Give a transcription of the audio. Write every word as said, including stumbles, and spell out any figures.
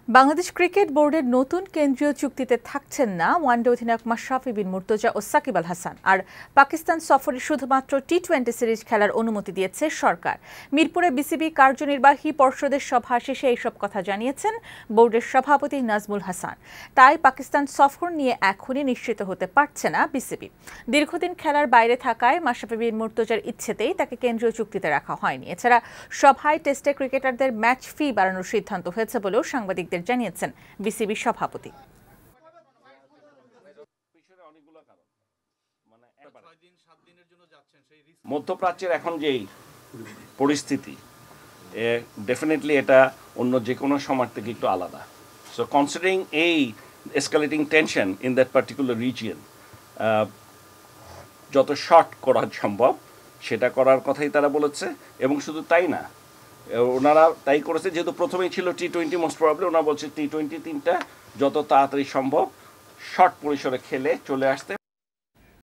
Bangladesh cricket বোর্ডের নতুন কেন্দ্রীয় চুক্তিতে থাকছেন না ওয়ানডে অধিনায়ক মাশরাফি বিন মুর্তজা ও সাকিব আল হাসান। আর পাকিস্তান সফরে শুধুমাত্র টি টোয়েন্টি সিরিজ খেলার অনুমতি দিয়েছে সরকার। মিরপুরে বিসিবি কার্যনির্বাহী পর্ষদের সভা শেষে এইসব কথা জানিয়েছেন বোর্ডের সভাপতি নাজমুল হাসান। তাই পাকিস্তান সফর নিয়ে এখনই নিশ্চিত হতে পারছে না বিসিবি। দীর্ঘদিন খেলার বাইরে থাকায় মাশরাফি বিন মুর্তজার ইচ্ছেতেই তাকে কেন্দ্রীয় চুক্তিতে রাখা হয়নি। এছাড়া সভায় টেস্টে ক্রিকেটারদের ম্যাচ ফি বাড়ানোর সিদ্ধান্ত হয়েছে বলেও সাংবাদিকদের জানিয়েছেন বিসিবি সভাপতি। মধ্যপ্রাচ্যের এখন যেই পরিস্থিতি, ডেফিনেটলি এটা অন্য যে কোনো সময় থেকে একটু আলাদা। সো কনসিডারিং এই escalating tension in that particular region, যত শর্ট করা সম্ভব সেটা করার কথাই তারা বলেছে। এবং শুধু তাই না, ওনারা তাই করেছে যেহেতু প্রথমেই ছিল টি টোয়েন্টি, মোস্ট প্রবাবলি ওনারা বলছে টি টোয়েন্টি তিনটা যত তাড়াতাড়ি সম্ভব শর্ট পরিসরে খেলে চলে আসতে